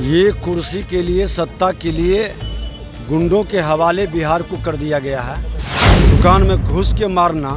ये कुर्सी के लिए, सत्ता के लिए गुंडों के हवाले बिहार को कर दिया गया है। दुकान में घुस के मारना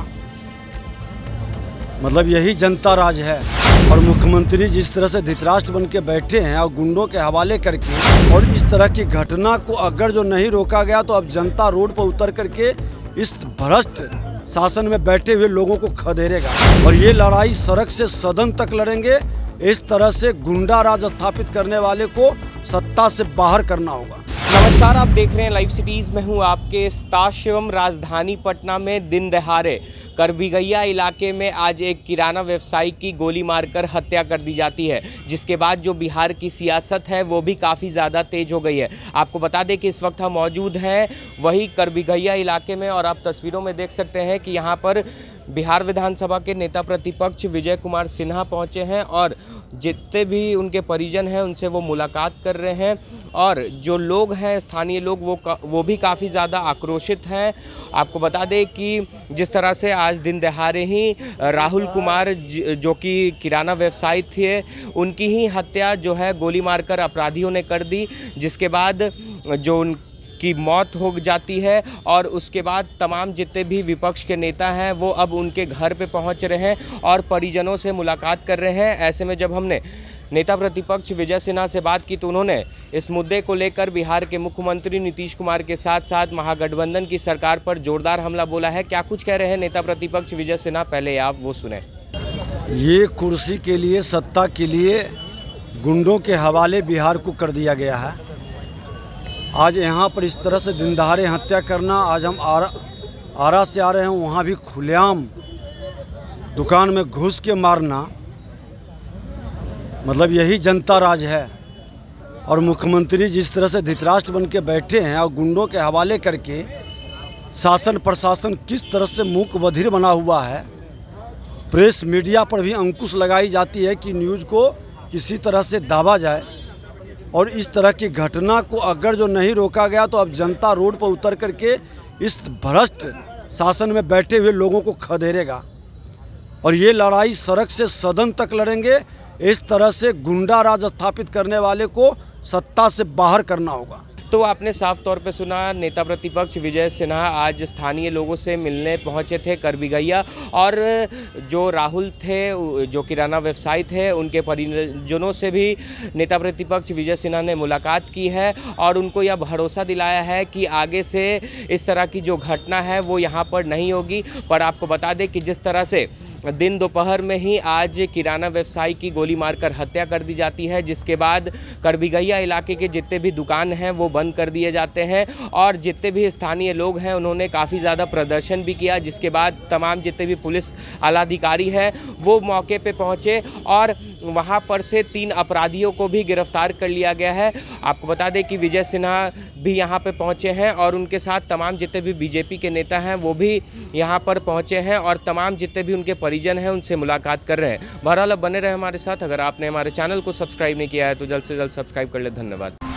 मतलब यही जनता राज है। और मुख्यमंत्री जिस तरह से धृतराष्ट्र बन के बैठे हैं और गुंडों के हवाले करके, और इस तरह की घटना को अगर जो नहीं रोका गया तो अब जनता रोड पर उतर करके इस भ्रष्ट शासन में बैठे हुए लोगों को खदेड़ेगा। और ये लड़ाई सड़क से सदन तक लड़ेंगे। इस तरह से गुंडा राज स्थापित करने वाले को सत्ता से बाहर करना होगा। नमस्कार, आप देख रहे हैं लाइव सिटीज़ में हूं आपके स्टार शिवम। राजधानी पटना में दिन दहाड़े करबिगैया इलाके में आज एक किराना व्यवसायी की गोली मारकर हत्या कर दी जाती है, जिसके बाद जो बिहार की सियासत है वो भी काफ़ी ज़्यादा तेज हो गई है। आपको बता दें कि इस वक्त हम मौजूद हैं वही करबिगैया इलाके में, और आप तस्वीरों में देख सकते हैं कि यहाँ पर बिहार विधानसभा के नेता प्रतिपक्ष विजय कुमार सिन्हा पहुँचे हैं और जितने भी उनके परिजन हैं उनसे वो मुलाकात कर रहे हैं। और जो लोग हैं, स्थानीय लोग, वो भी काफ़ी ज़्यादा आक्रोशित हैं। आपको बता दें कि जिस तरह से आज दिन दहाड़े ही राहुल कुमार जो कि किराना व्यवसायी थे, उनकी ही हत्या जो है गोली मारकर अपराधियों ने कर दी, जिसके बाद जो की मौत हो जाती है। और उसके बाद तमाम जितने भी विपक्ष के नेता हैं वो अब उनके घर पे पहुंच रहे हैं और परिजनों से मुलाकात कर रहे हैं। ऐसे में जब हमने नेता प्रतिपक्ष विजय सिन्हा से बात की तो उन्होंने इस मुद्दे को लेकर बिहार के मुख्यमंत्री नीतीश कुमार के साथ साथ महागठबंधन की सरकार पर जोरदार हमला बोला है। क्या कुछ कह रहे हैं नेता प्रतिपक्ष विजय सिन्हा, पहले आप वो सुने। ये कुर्सी के लिए, सत्ता के लिए गुंडों के हवाले बिहार को कर दिया गया है। आज यहाँ पर इस तरह से दिन दहाड़े हत्या करना, आज हम आरा से आ रहे हैं, वहाँ भी खुलेआम दुकान में घुस के मारना मतलब यही जनता राज है। और मुख्यमंत्री जिस तरह से धृतराष्ट्र बन के बैठे हैं और गुंडों के हवाले करके शासन प्रशासन किस तरह से मूक बधिर बना हुआ है। प्रेस मीडिया पर भी अंकुश लगाई जाती है कि न्यूज़ को किसी तरह से दाबा जाए। और इस तरह की घटना को अगर जो नहीं रोका गया तो अब जनता रोड पर उतर करके इस भ्रष्ट शासन में बैठे हुए लोगों को खदेड़ेगा। और ये लड़ाई सड़क से सदन तक लड़ेंगे। इस तरह से गुंडा राज स्थापित करने वाले को सत्ता से बाहर करना होगा। तो आपने साफ तौर पे सुना, नेता प्रतिपक्ष विजय सिन्हा आज स्थानीय लोगों से मिलने पहुंचे थे करबिगैया, और जो राहुल थे जो किराना व्यवसायी थे उनके परिजनों से भी नेता प्रतिपक्ष विजय सिन्हा ने मुलाकात की है और उनको यह भरोसा दिलाया है कि आगे से इस तरह की जो घटना है वो यहाँ पर नहीं होगी। पर आपको बता दें कि जिस तरह से दिन दोपहर में ही आज किराना व्यवसायी की गोली मारकर हत्या कर दी जाती है, जिसके बाद करबिगैया इलाके के जितने भी दुकान हैं वो बंद कर दिए जाते हैं। और जितने भी स्थानीय लोग हैं उन्होंने काफ़ी ज़्यादा प्रदर्शन भी किया, जिसके बाद तमाम जितने भी पुलिस आलाधिकारी हैं वो मौके पे पहुंचे और वहां पर से 3 अपराधियों को भी गिरफ्तार कर लिया गया है। आपको बता दें कि विजय सिन्हा भी यहां पे पहुंचे हैं और उनके साथ तमाम जितने भी बीजेपी के नेता हैं वो भी यहां पर पहुंचे हैं और तमाम जितने भी उनके परिजन हैं उनसे मुलाकात कर रहे हैं। बहरहाल अब बने रहे हमारे साथ। अगर आपने हमारे चैनल को सब्सक्राइब नहीं किया है तो जल्द से जल्द सब्सक्राइब कर ले। धन्यवाद।